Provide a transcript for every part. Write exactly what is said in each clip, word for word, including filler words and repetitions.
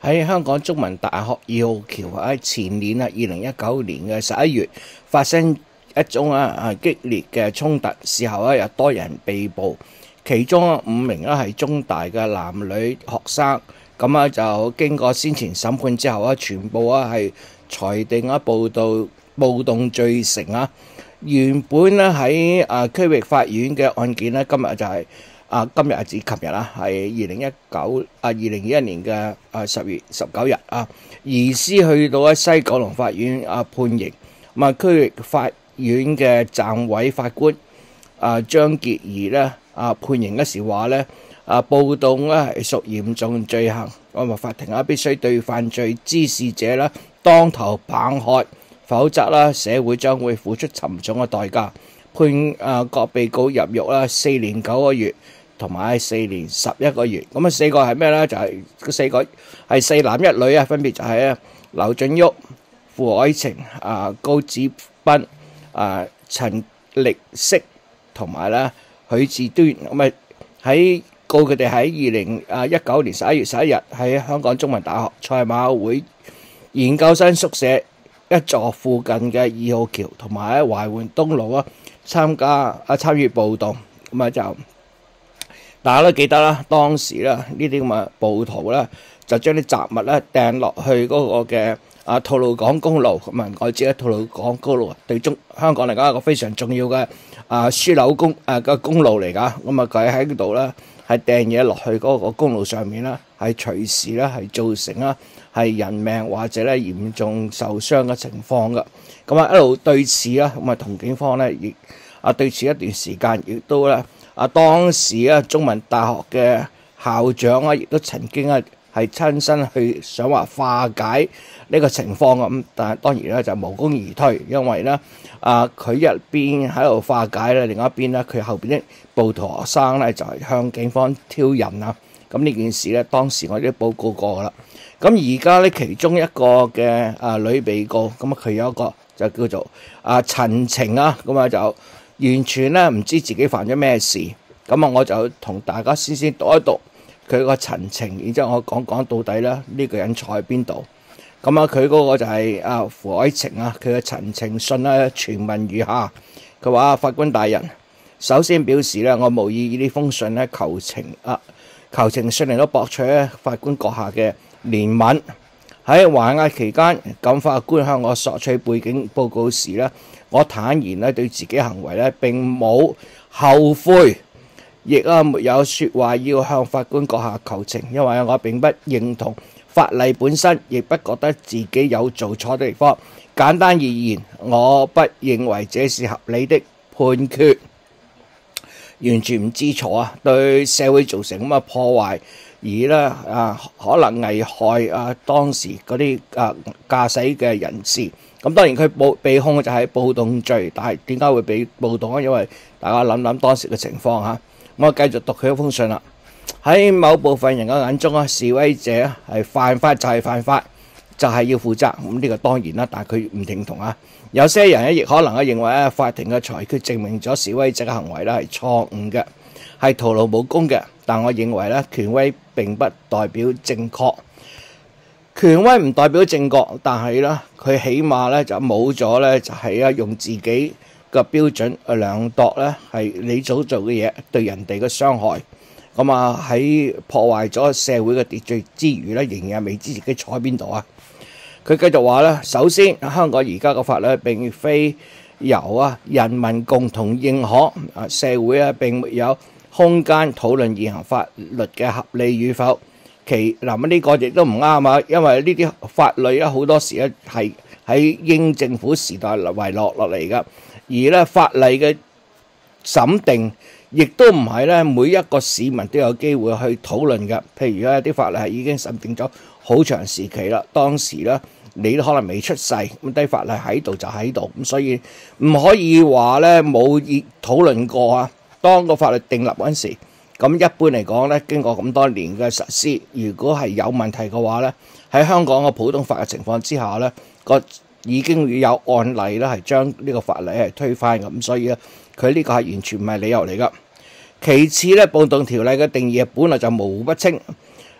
喺香港中文大學二號橋喺前年啊，二零一九年嘅十一月發生一宗啊啊激烈嘅衝突，事後咧有多人被捕，其中五名咧係中大嘅男女學生，咁啊就經過先前審判之後啊，全部啊係裁定啊暴動暴動罪成啊。原本咧喺啊區域法院嘅案件咧，今日就係、是。啊，今日係指琴日啦，係二零一九啊，二零二一年嘅啊十月十九日啊，移師去到喺西九龍法院啊判刑。咁啊，區域法院嘅暫委法官啊張潔儀咧啊判刑嗰時話咧啊，暴動咧係屬嚴重罪行，咁啊法庭啊必須對犯罪滋事者咧當頭棒喝，否則啦社會將會付出沉重嘅代價。判啊各被告入獄啦四年九個月。同埋四年十一個月，咁啊四個係咩咧？就係嗰四個係四男一女啊，分別就係啊劉俊旭、傅海晴、啊高子斌、啊陳力色同埋咧許志端。咁啊喺告佢哋喺二零啊一九年十一月十一日喺香港中文大學賽馬會研究生宿舍一座附近嘅二號橋同埋喺懷緩東路啊參加啊參與暴動，咁啊就。大家都記得啦，當時咧呢啲咁嘅暴徒咧就將啲雜物咧掟落去嗰個嘅啊吐露港公路。咁啊，我知咧吐露港公路對中香港嚟講一個非常重要嘅啊樞紐公啊個公路嚟㗎。咁啊佢喺度咧係掟嘢落去嗰個公路上面啦，係隨時咧係造成啦係人命或者咧嚴重受傷嘅情況㗎。咁啊一路對峙啦，咁啊同警方咧亦啊對峙一段時間，亦都咧。啊！當時啊，中文大學嘅校長啊，亦都曾經啊係親身去想話化解呢個情況咁，但係當然咧就無功而退，因為咧啊佢一邊喺度化解咧，另一邊咧佢後邊啲暴徒學生咧就係向警方挑釁啊！咁呢件事咧，當時我哋都報告過噶啦。咁而家咧其中一個嘅啊女被告，咁啊佢有一個就叫做啊陳晴啊，咁啊就。完全咧唔知自己犯咗咩事，咁啊我就同大家先先讀一讀佢個陳情，然之後我講講到底咧呢個人坐喺邊度。咁啊佢嗰個就係啊傅海晴啊，佢嘅陳情信咧全文如下。佢話：法官大人，首先表示咧，我無意以呢封信咧求情啊，求情信嚟都博取咧法官閣下嘅憐憫。喺還押期間，咁法官向我索取背景報告時咧，我坦然咧對自己行為咧並冇後悔，亦啊沒有説話要向法官閣下求情，因為我並不認同法例本身，亦不覺得自己有做錯的地方。簡單而言，我不認為這是合理的判決，完全唔知錯啊，對社會造成咁嘅破壞。而咧啊，可能危害啊當時嗰啲啊駕駛嘅人士。咁當然佢暴被控嘅就係暴動罪，但係點解會被暴動啊？因為大家諗諗當時嘅情況嚇。咁我繼續讀佢嗰封信啦。喺某部分人嘅眼中啊，示威者係犯法就係犯法，就係要負責。咁呢個當然啦，但係佢唔認同啊。有些人咧亦可能咧認為咧，法庭嘅裁決證明咗示威者嘅行為咧係錯誤嘅，係徒勞無功嘅。但我認為咧，權威並不代表正確，權威唔代表正確，但係咧，佢起碼咧就冇咗咧，就係啊用自己嘅標準去量度咧，係你所做嘅嘢對人哋嘅傷害。咁啊喺破壞咗社會嘅秩序之餘咧，仍然未知自己坐喺邊度啊！佢繼續話咧，首先香港而家嘅法律並非由啊人民共同認可，啊社會啊並沒有空間討論現行法律嘅合理與否。其嗱呢個亦都唔啱啊，因為呢啲法律咧好多時咧係喺英政府時代遺落落嚟噶，而咧法例嘅審定亦都唔係咧每一個市民都有機會去討論嘅。譬如咧啲法例係已經審定咗好長時期啦，當時咧你都可能未出世，咁啲法例喺度就喺度，咁所以唔可以話咧冇討論過啊。當個法律訂立嗰陣時，咁一般嚟講咧，經過咁多年嘅實施，如果係有問題嘅話咧，喺香港嘅普通法嘅情況之下咧，個已經有案例咧係將呢個法例係推翻嘅，咁所以咧佢呢個係完全唔係理由嚟噶。其次咧，暴動條例嘅定義本來就模糊不清，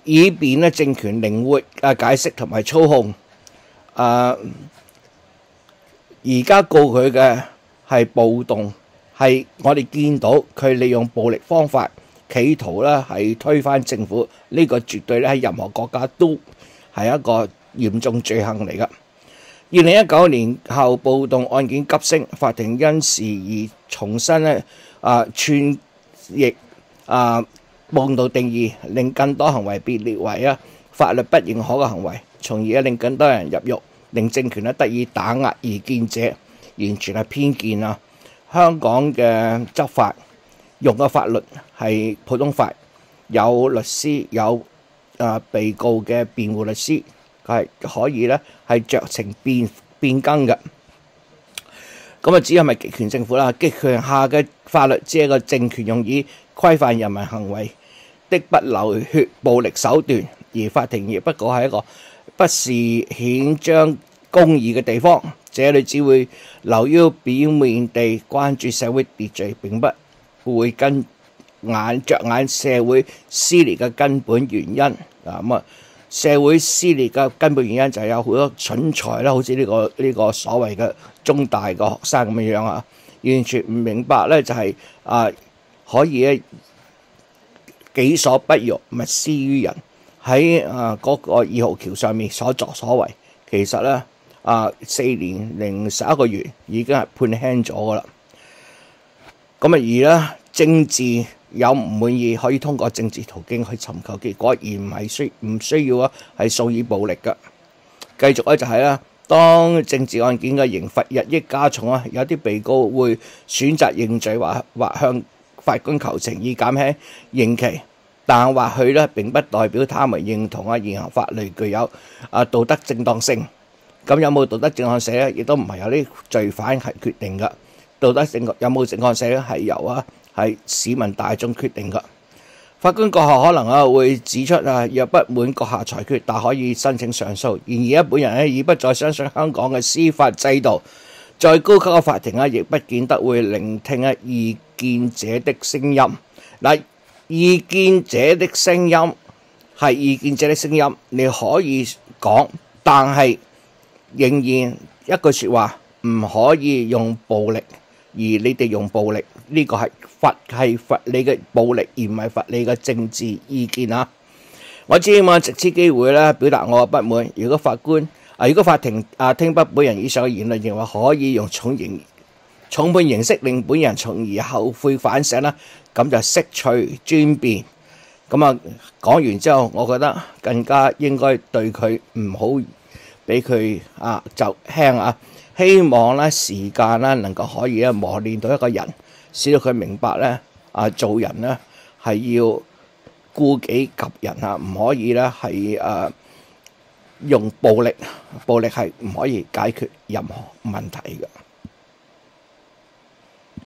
以便咧政權靈活啊解釋同埋操控。啊，而家告佢嘅係暴動，係我哋見到佢利用暴力方法，企圖咧係推翻政府，呢、這個絕對咧喺任何國家都係一個嚴重罪行嚟㗎。二零一九年後暴動案件急升，法庭因時而重新咧啊串譯啊暴動定義，令更多行為被列為啊法律不認可嘅行為，從而令更多人入獄，令政權咧得以打壓異見者，完全係偏見啊！香港嘅執法用嘅法律係普通法，有律師有啊被告嘅辯護律師，係可以咧係酌情變變更嘅。咁啊，只係咪極權政府啦？極權下嘅法律只係個政權用以規範人民行為的不流血暴力手段，而法庭亦不過係一個不是顯彰公義嘅地方，這裏只會流於表面地關注社會秩序，並不會跟眼着眼社會撕裂嘅根本原因。啊咁啊，社會撕裂嘅根本原因就係有好多蠢材啦，好似呢個呢個所謂嘅中大嘅學生咁樣樣啊，完全唔明白咧，就係啊可以咧己所不欲，勿施於人。喺啊嗰個二號橋上面所作所為，其實咧啊四年零十一個月已經係判輕咗噶啦。咁啊而咧政治有唔滿意，可以通過政治途徑去尋求結果，而唔係需唔需要啊係訴以暴力嘅。繼續咧就係啦，當政治案件嘅刑罰日益加重啊，有啲被告會選擇認罪或或向法官求情以減輕刑期。但或許咧並不代表他們認同啊現行法律具有啊道德正當性。咁有冇道德正當性咧？亦都唔係由啲罪犯係決定㗎。道德正有冇正當性咧？係由啊係市民大眾決定㗎。法官閣下可能啊會指出啊，若不滿閣下裁決，但可以申請上訴。然而啊，本人咧已不再相信香港嘅司法制度，再高級嘅法庭啊，亦不見得會聆聽啊異見者的聲音。嗱。異見者的聲音係異見者的聲音，你可以講，但係仍然一句説話唔可以用暴力，而你哋用暴力呢、這個係罰係罰你嘅暴力，而唔係罰你嘅政治意見啊！我只希望藉此機會咧表達我嘅不滿。如果法官啊，如果法庭啊聽不本人以上嘅言論，認為可以用重刑重判形式令本人從而後悔反省啦，咁就釋除專辯。咁啊講完之後，我覺得更加應該對佢唔好俾佢啊就輕啊。希望咧時間咧能夠可以咧磨練到一個人，使到佢明白咧啊做人咧係要顧己及人啊，唔可以咧係誒用暴力，暴力係唔可以解決任何問題嘅。